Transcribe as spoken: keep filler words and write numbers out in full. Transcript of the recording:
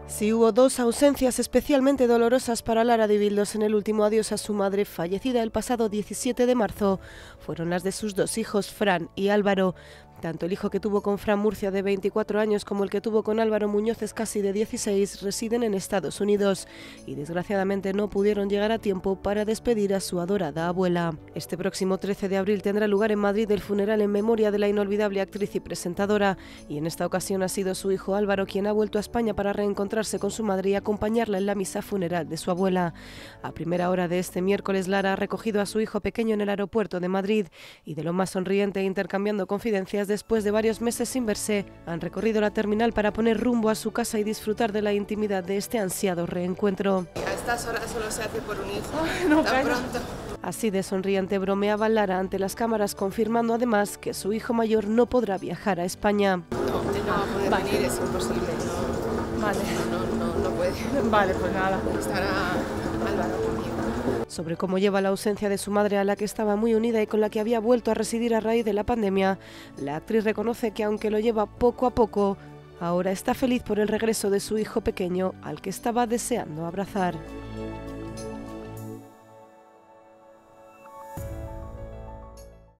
Sí, hubo dos ausencias especialmente dolorosas para Lara de Bildos en el último adiós a su madre, fallecida el pasado diecisiete de marzo. Fueron las de sus dos hijos, Fran y Álvaro. Tanto el hijo que tuvo con Fran Murcia, de veinticuatro años, como el que tuvo con Álvaro Muñoz Escasi, de dieciséis, residen en Estados Unidos y desgraciadamente no pudieron llegar a tiempo para despedir a su adorada abuela. Este próximo trece de abril tendrá lugar en Madrid el funeral en memoria de la inolvidable actriz y presentadora, y en esta ocasión ha sido su hijo Álvaro quien ha vuelto a España para reencontrarse con su madre y acompañarla en la misa funeral de su abuela. A primera hora de este miércoles, Lara ha recogido a su hijo pequeño en el aeropuerto de Madrid y, de lo más sonriente e intercambiando confidencias, después de varios meses sin verse, han recorrido la terminal para poner rumbo a su casa y disfrutar de la intimidad de este ansiado reencuentro. A estas horas solo se hace por un hijo, no, tan pronto. Así de sonriente bromeaba Lara ante las cámaras, confirmando además que su hijo mayor no podrá viajar a España. No, no va a poder vale. venir, es imposible. No, Vale. No, no, no, no puede. Vale, pues nada. Estará Álvaro conmigo. Sobre cómo lleva la ausencia de su madre, a la que estaba muy unida y con la que había vuelto a residir a raíz de la pandemia, la actriz reconoce que aunque lo lleva poco a poco, ahora está feliz por el regreso de su hijo pequeño, al que estaba deseando abrazar.